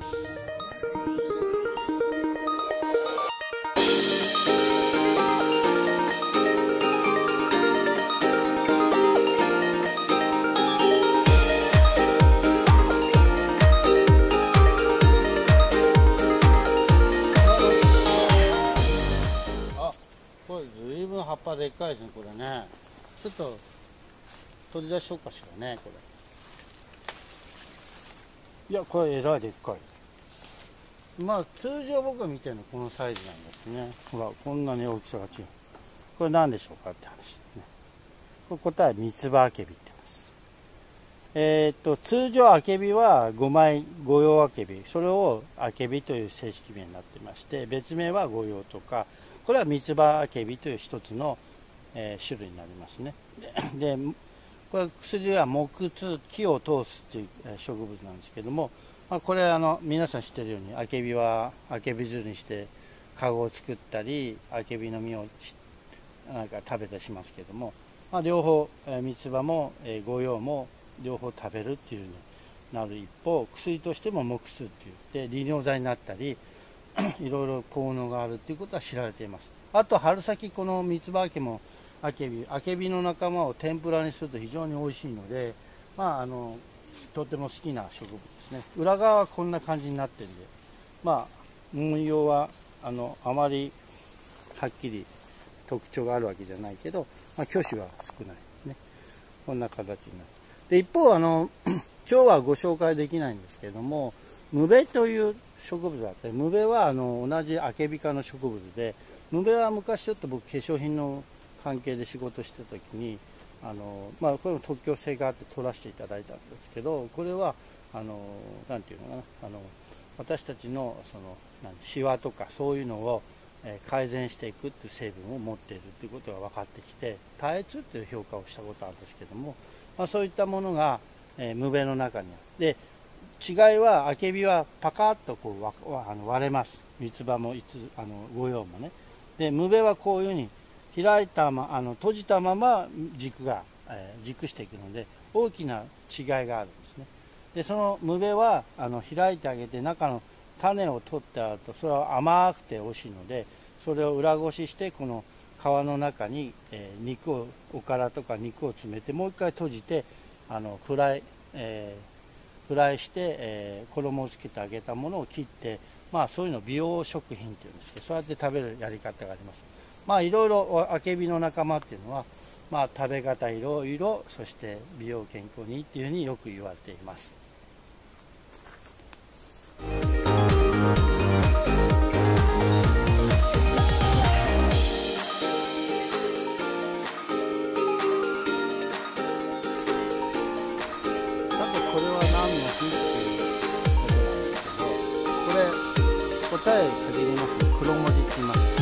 ずいぶん葉っぱでっかいですね、これね。ちょっと取り出しようかしらね、これ。いや、これえらいでっかい。まあ通常僕が見てるのはこのサイズなんですね。ほら、こんなに大きさが違う。これ何でしょうかって話ですね。これ答え、三つ葉あけびってます。通常あけびは五枚五葉あけび、それをあけびという正式名になってまして、別名は五葉とか、これは三つ葉あけびという一つの、種類になりますね。でこれ薬は木通、木を通すという植物なんですけども、まあ、これ皆さん知ってるようにあけびはあけび汁にしてかごを作ったり、あけびの実をなんか食べたりしますけども、まあ、両方三つ葉も五葉も両方食べるっていうになる一方、薬としても木通って言って利尿剤になったりいろいろ効能があるということは知られています。あと春先、この三つ葉あけもあけびの仲間を天ぷらにすると非常に美味しいので、まあ、とても好きな植物ですね。裏側はこんな感じになってるんで、まあ、文様はあまりはっきり特徴があるわけじゃないけど、まあ、虚子は少ないですね。こんな形になる。で一方今日はご紹介できないんですけれども、ムベという植物があって、ムベは同じアケビ科の植物で、ムベは昔ちょっと僕化粧品の関係で仕事してた時にまあ、これも特許性があって取らせていただいたんですけど、これはなんていうのかな、私たちのシワとかそういうのを改善していくっていう成分を持っているということが分かってきて、多越っていう評価をしたことあるんですけども、まあ、そういったものがムベの中にある。で違いはアケビはパカッとこう割れます。三つ葉も五葉もね。でムベはこういうふうに開いた閉じたまま軸が、熟していくので大きな違いがあるんですね。でそのムベは開いてあげて中の種を取ってあると、それは甘くて美味しいので、それを裏ごししてこの皮の中に、おからとか肉を詰めてもう一回閉じてフライして、衣をつけてあげたものを切って、まあ、そういうのを美容食品っていうんですけど、そうやって食べるやり方があります。まあいろいろアケビの仲間っていうのは、まあ、食べ方いろいろ、そして美容健康にいいっていうふうによく言われています。これは何の木っていうことなんですけど、これ答え先に言いますと黒文字って言います。